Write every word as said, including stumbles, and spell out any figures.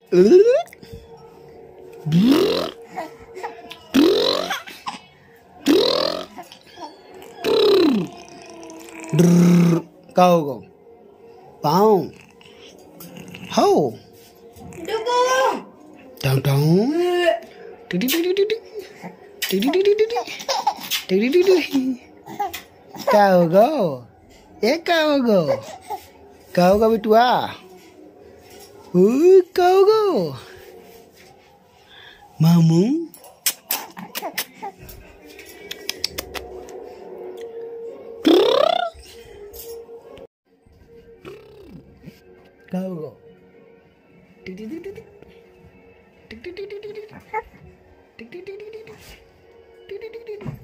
Go go. Bow. Ho. Down down. Go go. Yeah, go go. Go go bitua. Ooh, go go. Mamu. Go go. Tick tick tick tick tick. Tick tick tick tick tick. Tick tick tick tick tick. Tick tick tick tick.